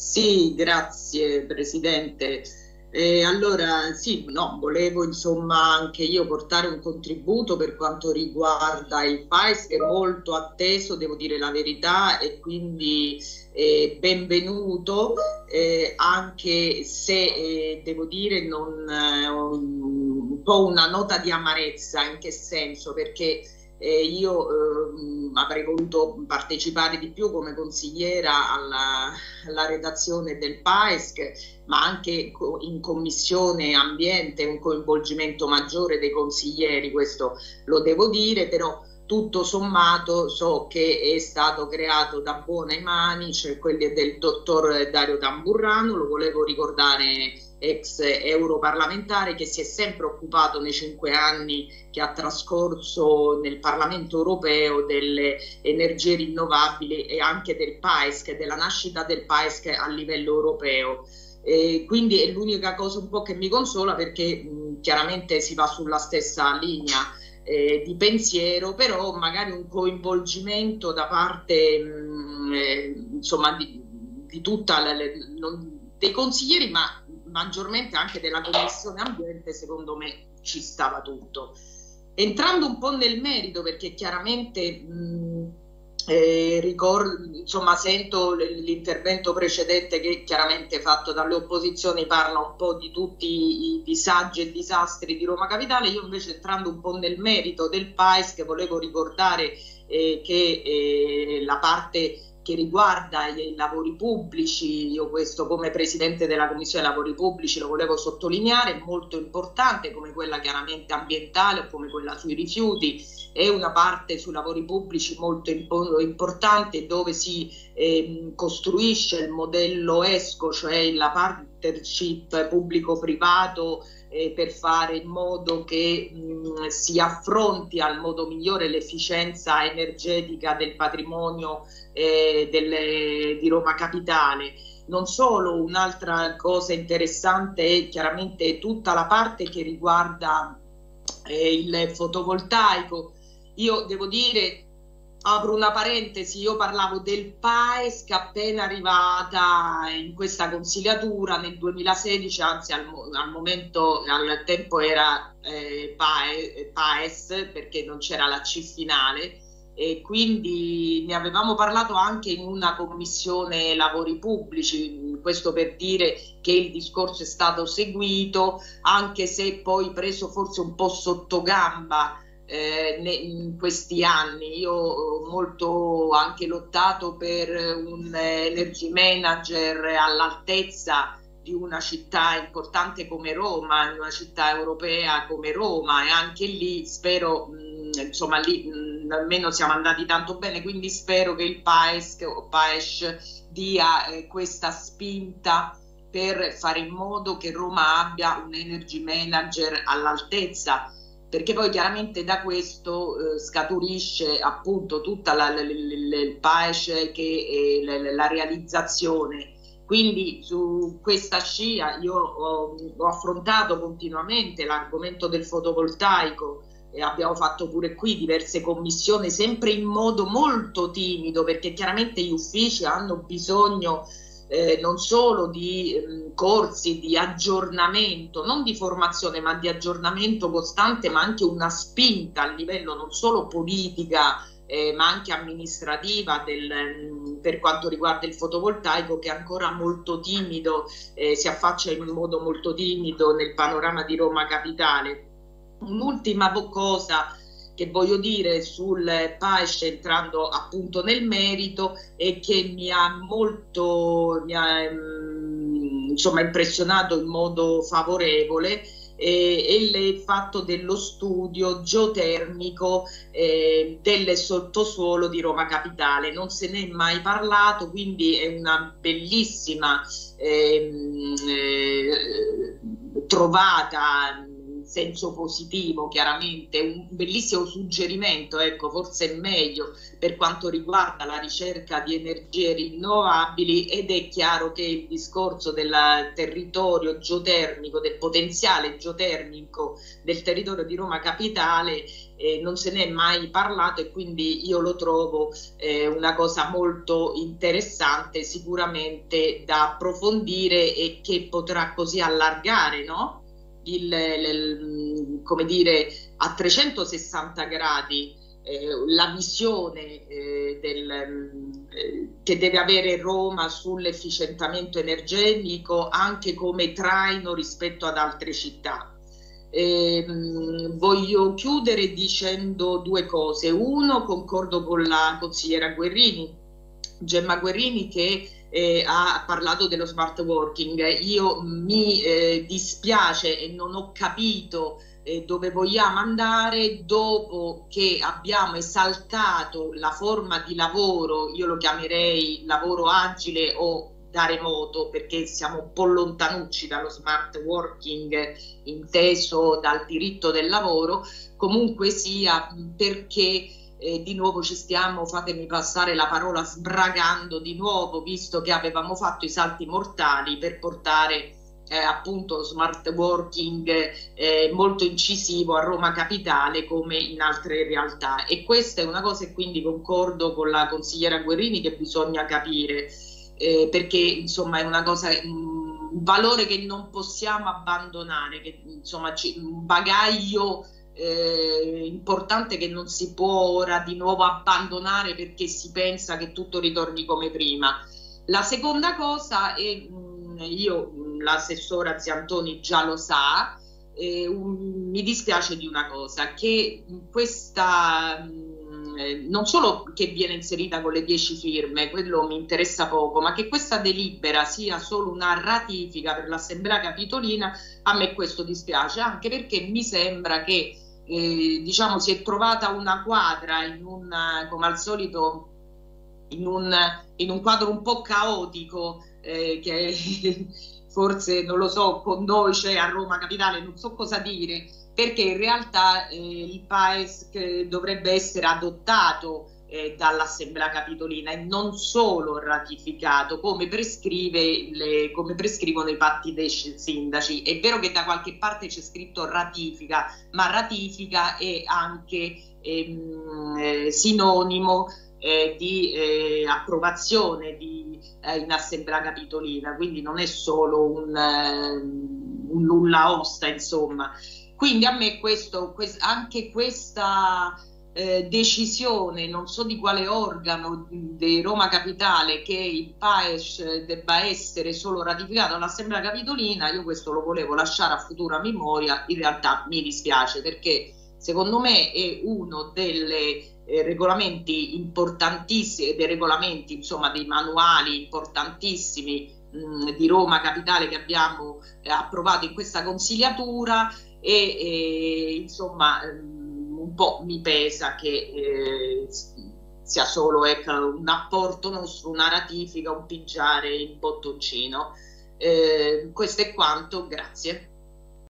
Sì, grazie Presidente. Allora, sì, no, volevo insomma anche io portare un contributo per quanto riguarda il PAES, che è molto atteso, devo dire la verità, e quindi benvenuto, anche se devo dire un po' una nota di amarezza. In che senso? Perché io avrei voluto partecipare di più come consigliera alla redazione del PAESC, ma anche in commissione ambiente, un coinvolgimento maggiore dei consiglieri, questo lo devo dire, però tutto sommato so che è stato creato da buone mani, cioè quelli del dottor Dario Tamburrano, lo volevo ricordare, ex europarlamentare, che si è sempre occupato nei 5 anni che ha trascorso nel Parlamento europeo delle energie rinnovabili e anche del PAESC, della nascita del PAESC a livello europeo. Quindi è l'unica cosa un po' che mi consola, perché chiaramente si va sulla stessa linea di pensiero, però magari un coinvolgimento da parte insomma di tutta dei consiglieri, ma maggiormente anche della Commissione Ambiente, secondo me ci stava tutto. Entrando un po' nel merito, perché chiaramente insomma, sento l'intervento precedente che chiaramente fatto dalle opposizioni parla un po' di tutti i disagi e disastri di Roma Capitale. Io invece, entrando un po' nel merito del PAESC, volevo ricordare che la parte che riguarda i lavori pubblici, io questo come Presidente della Commissione Lavori Pubblici lo volevo sottolineare, è molto importante, come quella chiaramente ambientale o come quella sui rifiuti. È una parte sui lavori pubblici molto importante, dove si costruisce il modello ESCO, cioè la partnership pubblico-privato, per fare in modo che si affronti al modo migliore l'efficienza energetica del patrimonio di Roma Capitale. Non solo, un'altra cosa interessante è chiaramente tutta la parte che riguarda il fotovoltaico. Io devo dire, apro una parentesi, io parlavo del PAESC appena arrivata in questa consigliatura nel 2016, anzi al tempo era PAES, perché non c'era la C finale, e quindi ne avevamo parlato anche in una commissione lavori pubblici, questo per dire che il discorso è stato seguito, anche se poi preso forse un po' sottogamba in questi anni. Io ho molto anche lottato per un energy manager all'altezza di una città importante come Roma, in una città europea come Roma, e anche lì spero, insomma lì almeno siamo andati tanto bene, quindi spero che il PAESC o PAESC dia questa spinta per fare in modo che Roma abbia un energy manager all'altezza, perché poi chiaramente da questo scaturisce appunto tutta il PAESC che è la realizzazione. Quindi su questa scia io ho affrontato continuamente l'argomento del fotovoltaico, e abbiamo fatto pure qui diverse commissioni, sempre in modo molto timido, perché chiaramente gli uffici hanno bisogno non solo di corsi di aggiornamento, non di formazione, ma di aggiornamento costante, ma anche una spinta a livello non solo politica, ma anche amministrativa per quanto riguarda il fotovoltaico, che è ancora molto timido, si affaccia in un modo molto timido nel panorama di Roma Capitale. Un'ultima cosa che voglio dire sul PAESC, entrando appunto nel merito, è che mi ha insomma impressionato in modo favorevole il fatto dello studio geotermico del sottosuolo di Roma Capitale. Non se ne è mai parlato, quindi è una bellissima trovata, senso positivo, chiaramente un bellissimo suggerimento, ecco, forse è meglio per quanto riguarda la ricerca di energie rinnovabili. Ed è chiaro che il discorso del territorio geotermico, del potenziale geotermico del territorio di Roma Capitale non se n'è mai parlato, e quindi io lo trovo una cosa molto interessante, sicuramente da approfondire, e che potrà così allargare, no? Come dire, a 360 gradi la visione che deve avere Roma sull'efficientamento energetico, anche come traino rispetto ad altre città. Voglio chiudere dicendo due cose. Uno, concordo con la consigliera Guerrini, Gemma Guerrini, che ha parlato dello smart working. Io mi dispiace e non ho capito dove vogliamo andare dopo che abbiamo esaltato la forma di lavoro, io lo chiamerei lavoro agile o da remoto, perché siamo un po' lontanucci dallo smart working inteso dal diritto del lavoro. Comunque sia, perché di nuovo ci stiamo, fatemi passare la parola, sbragando di nuovo, visto che avevamo fatto i salti mortali per portare appunto smart working molto incisivo a Roma Capitale come in altre realtà. E questa è una cosa, e quindi concordo con la consigliera Guerrini, che bisogna capire, perché insomma è una cosa, un valore che non possiamo abbandonare, che insomma un bagaglio importante che non si può ora di nuovo abbandonare perché si pensa che tutto ritorni come prima. La seconda cosa è, l'assessora Ziantoni già lo sa, mi dispiace di una cosa, che questa non solo che viene inserita con le 10 firme, quello mi interessa poco, ma che questa delibera sia solo una ratifica per l'Assemblea Capitolina, a me questo dispiace, anche perché mi sembra che diciamo si è trovata una quadra come al solito in un quadro un po' caotico, che forse, non lo so, con noi c'è a Roma Capitale, non so cosa dire, perché in realtà il PAES dovrebbe essere adottato dall'Assemblea Capitolina e non solo ratificato come prescrivono i patti dei sindaci. È vero che da qualche parte c'è scritto ratifica, ma ratifica è anche sinonimo di approvazione in Assemblea Capitolina, quindi non è solo un nulla osta, insomma. Quindi a me anche questa decisione, non so di quale organo di Roma Capitale, che il PAES debba essere solo ratificato all'Assemblea Capitolina, io questo lo volevo lasciare a futura memoria. In realtà mi dispiace, perché secondo me è uno dei regolamenti importantissimi, insomma dei manuali importantissimi di Roma Capitale che abbiamo approvato in questa consigliatura, e insomma un po' mi pesa che sia solo un apporto nostro, una ratifica, un pigiare in bottoncino. Questo è quanto, grazie.